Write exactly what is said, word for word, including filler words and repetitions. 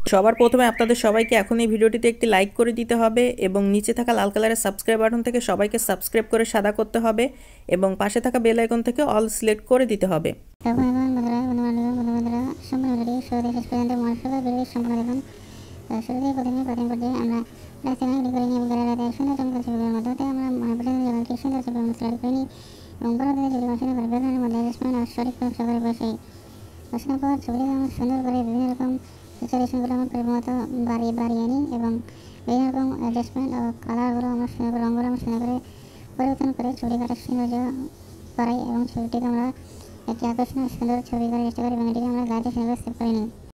সবার প্রথমে আপনাদের সবাইকে এখন এই ভিডিওটিতে একটি লাইক করে দিতে হবে এবং নিচে থাকা লাল কালারের সাবস্ক্রাইব বাটন থেকে সবাইকে সাবস্ক্রাইব করে সাদা করতে হবে এবং পাশে থাকা বেল আইকন থেকে অল সিলেক্ট করে দিতে হবে। সিচুয়েশনগুলো আমার পরিবর্তন বাড়িয়ে বাড়িয়ে নিই এবং বিভিন্ন রকম অ্যাডজাস্টমেন্ট ও কালারগুলো আমার সুন্দর করে রঙগুলো আমার সুন্দর করে পরিবর্তন করে ছবি কাটার সৌন্দর্য বাড়াই এবং ছবিটিকে আমরা একটি আকর্ষণীয় সুন্দর ছবি করে চেষ্টা করি এবং এটিকে আমরা গাড়িতে সুন্দর সেভ করে নিই।